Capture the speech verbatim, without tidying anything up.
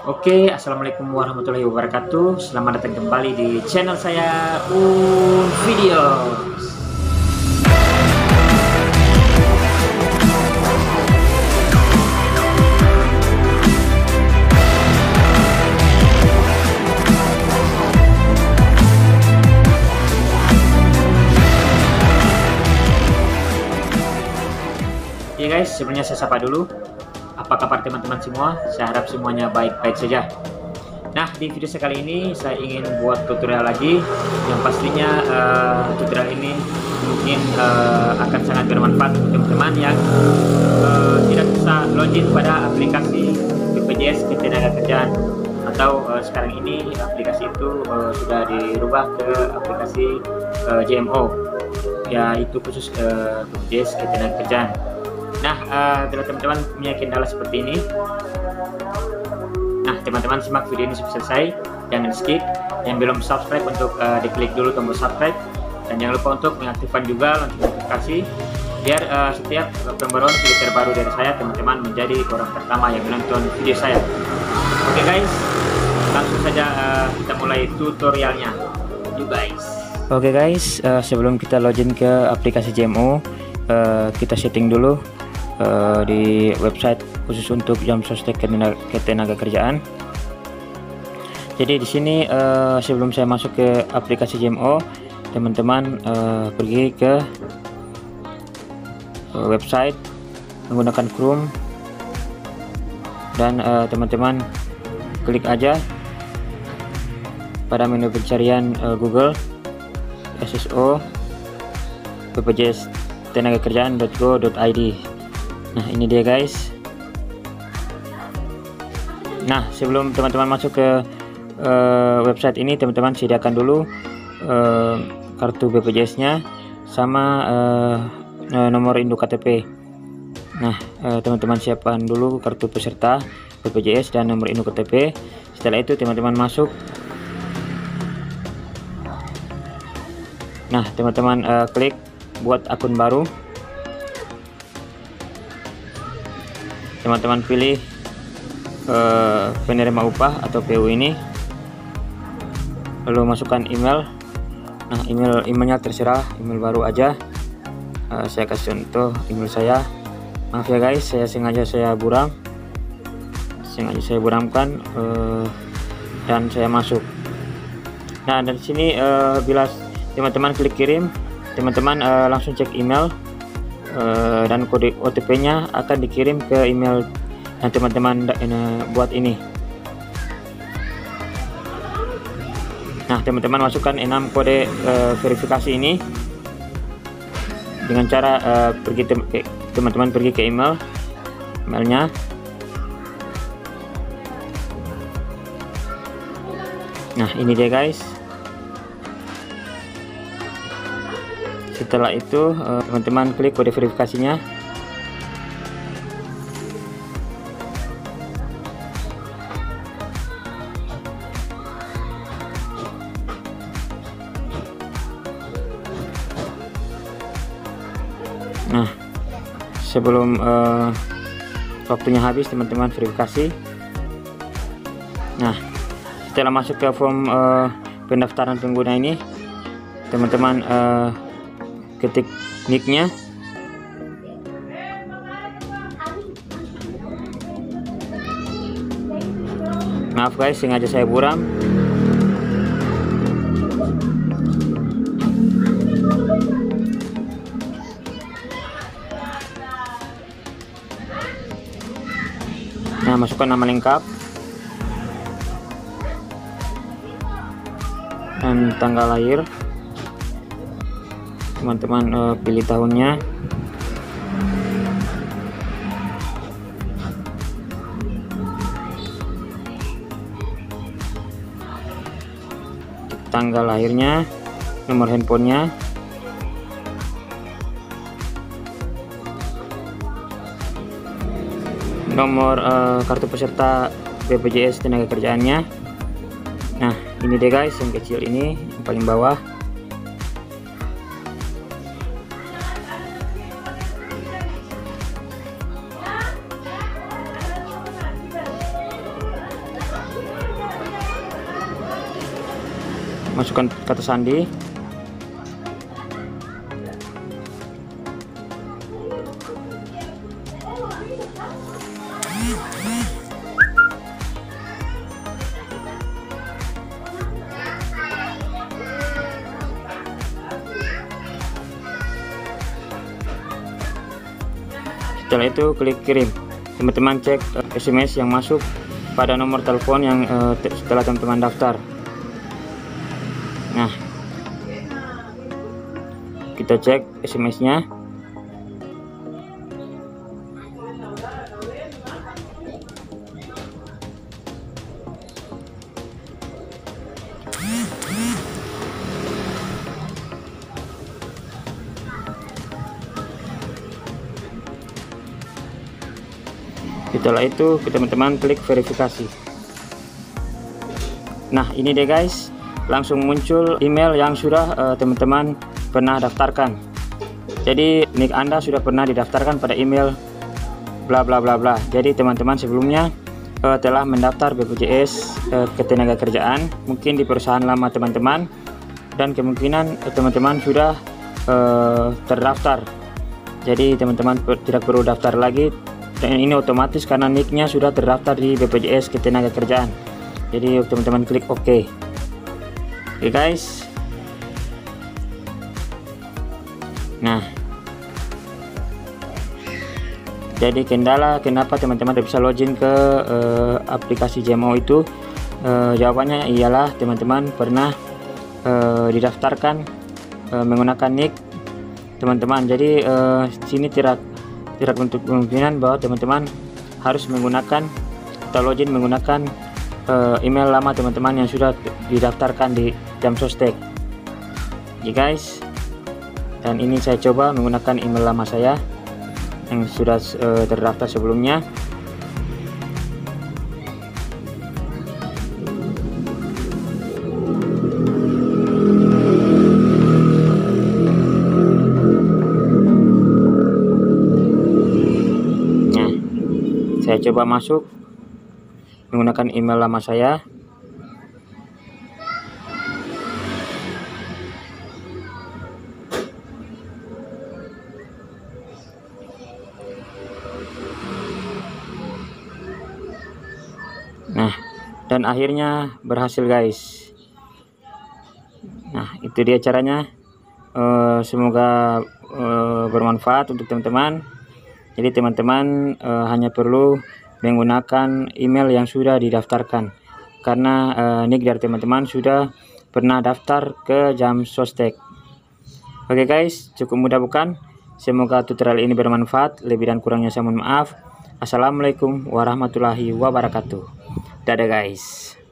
Oke, assalamualaikum warahmatullahi wabarakatuh. Selamat datang kembali di channel saya Un Videos. Ya guys, sebenarnya saya sapa dulu. Apa kabar teman-teman semua? Saya harap semuanya baik-baik saja. Nah, di video saya kali ini saya ingin buat tutorial lagi yang pastinya uh, tutorial ini mungkin uh, akan sangat bermanfaat untuk teman-teman yang uh, tidak bisa login pada aplikasi B P J S Ketenagakerjaan, atau uh, sekarang ini aplikasi itu uh, sudah dirubah ke aplikasi uh, J M O, yaitu khusus uh, B P J S Ketenagakerjaan. Nah, uh, bila teman-teman punya kendala seperti ini, nah teman-teman simak video ini sampai selesai, jangan di skip. Yang belum subscribe untuk uh, diklik dulu tombol subscribe, dan jangan lupa untuk mengaktifkan juga lonceng notifikasi biar uh, setiap pembaruan video terbaru dari saya teman-teman menjadi orang pertama yang menonton video saya. Oke guys, langsung saja uh, kita mulai tutorialnya. You guys. Oke guys, uh, sebelum kita login ke aplikasi J M O, uh, kita setting dulu Uh, di website khusus untuk jam sostek ketenagakerjaan. Jadi di sini uh, sebelum saya masuk ke aplikasi J M O, teman-teman uh, pergi ke uh, website menggunakan Chrome, dan teman-teman uh, klik aja pada menu pencarian uh, Google S S O B P J S ketenagakerjaan dot go dot I D. Nah, ini dia guys. Nah, sebelum teman-teman masuk ke uh, website ini, teman-teman sediakan dulu uh, kartu B P J S-nya sama uh, uh, nomor induk K T P. Nah, teman-teman uh, siapkan dulu kartu peserta B P J S dan nomor induk K T P. Setelah itu teman-teman masuk. Nah, teman-teman uh, klik buat akun baru. Teman-teman pilih uh, penerima upah atau P U ini, lalu masukkan email. Nah, email emailnya terserah, email baru aja. Uh, saya kasih contoh email saya. Maaf ya guys, saya sengaja saya buram, sengaja saya buramkan uh, dan saya masuk. Nah, dari sini uh, bila teman-teman klik kirim, teman-teman uh, langsung cek email. Uh, dan kode O T P-nya akan dikirim ke email yang teman-teman uh, buat ini. Nah, teman-teman masukkan enam kode uh, verifikasi ini dengan cara uh, pergi teman-teman pergi ke email emailnya. Nah, ini dia guys. Setelah itu teman-teman uh, klik kode verifikasinya. Nah, sebelum uh, waktunya habis teman-teman verifikasi. Nah, setelah masuk ke form uh, pendaftaran pengguna ini, teman-teman uh, ketik nicknya. Maaf guys, sengaja saya buram. Nah, masukkan nama lengkap dan tanggal lahir. Teman-teman uh, pilih tahunnya. Tanggal lahirnya, nomor handphonenya, nomor uh, kartu peserta B P J S ketenagakerjaannya. Nah, ini deh guys, yang kecil ini yang paling bawah. masukkan kata sandi. Setelah itu klik kirim. Teman-teman cek uh, S M S yang masuk pada nomor telepon yang uh, setelah teman-teman daftar. Nah, kita cek S M S-nya. Setelah itu teman-teman klik verifikasi. Nah, ini deh guys, langsung muncul email yang sudah teman-teman uh, pernah daftarkan. Jadi nick Anda sudah pernah didaftarkan pada email bla bla bla bla. Jadi teman-teman sebelumnya uh, telah mendaftar B P J S uh, Ketenagakerjaan, mungkin di perusahaan lama teman-teman, dan kemungkinan teman-teman uh, sudah uh, terdaftar. Jadi teman-teman tidak perlu daftar lagi. Dan ini otomatis karena nicknya sudah terdaftar di B P J S Ketenagakerjaan. Jadi teman-teman klik OK. Oke guys. Nah, jadi kendala kenapa teman-teman tidak bisa login ke uh, aplikasi J M O itu, uh, jawabannya ialah teman-teman pernah uh, didaftarkan uh, menggunakan nick teman-teman. Jadi uh, sini tidak tidak untuk kemungkinan bahwa teman-teman harus menggunakan atau login menggunakan uh, email lama teman-teman yang sudah didaftarkan di Jamsostek. Oke guys, dan ini saya coba menggunakan email lama saya yang sudah uh, terdaftar sebelumnya. Saya coba masuk menggunakan email lama saya. Nah, dan akhirnya berhasil guys. Nah, itu dia caranya. Uh, semoga uh, bermanfaat untuk teman-teman. Jadi teman-teman e, hanya perlu menggunakan email yang sudah didaftarkan, karena e, nick dari teman-teman sudah pernah daftar ke Jamsostek. Oke guys, cukup mudah bukan? Semoga tutorial ini bermanfaat. Lebih dan kurangnya saya mohon maaf. Assalamualaikum warahmatullahi wabarakatuh. Dadah guys.